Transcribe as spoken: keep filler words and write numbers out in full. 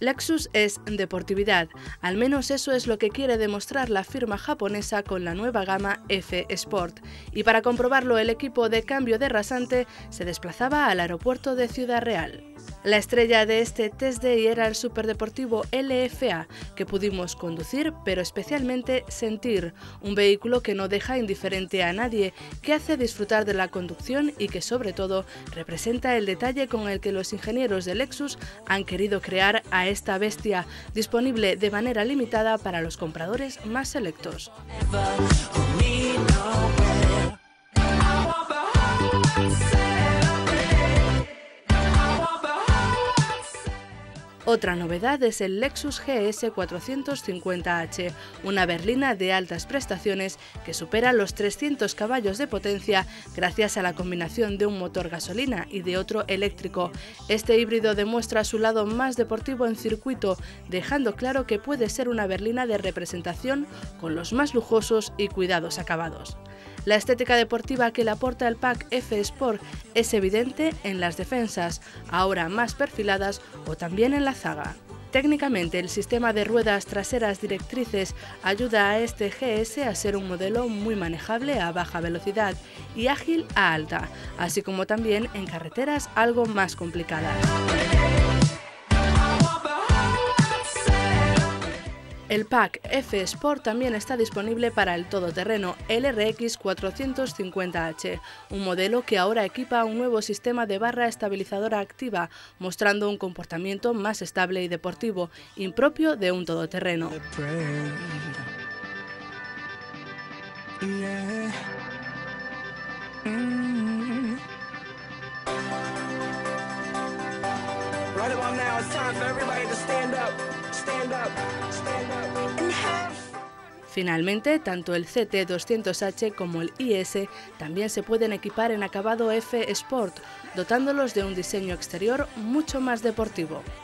Lexus es deportividad, al menos eso es lo que quiere demostrar la firma japonesa con la nueva gama F Sport. Y para comprobarlo, el equipo de cambio de rasante se desplazaba al aeropuerto de Ciudad Real. La estrella de este test day era el superdeportivo L F A, que pudimos conducir, pero especialmente sentir, un vehículo que no deja indiferente a nadie, que hace disfrutar de la conducción y que sobre todo representa el detalle con el que los ingenieros de Lexus han querido crear a esta bestia, disponible de manera limitada para los compradores más selectos. Otra novedad es el Lexus G S cuatrocientos cincuenta H, una berlina de altas prestaciones que supera los trescientos caballos de potencia gracias a la combinación de un motor gasolina y de otro eléctrico. Este híbrido demuestra su lado más deportivo en circuito, dejando claro que puede ser una berlina de representación con los más lujosos y cuidados acabados. La estética deportiva que le aporta el pack F Sport es evidente en las defensas, ahora más perfiladas, o también en la zaga. Técnicamente, el sistema de ruedas traseras directrices ayuda a este G S a ser un modelo muy manejable a baja velocidad y ágil a alta, así como también en carreteras algo más complicadas. El pack F Sport también está disponible para el todoterreno L R X cuatrocientos cincuenta H, un modelo que ahora equipa un nuevo sistema de barra estabilizadora activa, mostrando un comportamiento más estable y deportivo, impropio de un todoterreno. Right about now, it's time for everybody to stand up, stand up, stand up, and have... Finalmente, tanto el C T doscientos H como el I S también se pueden equipar en acabado F Sport, dotándolos de un diseño exterior mucho más deportivo.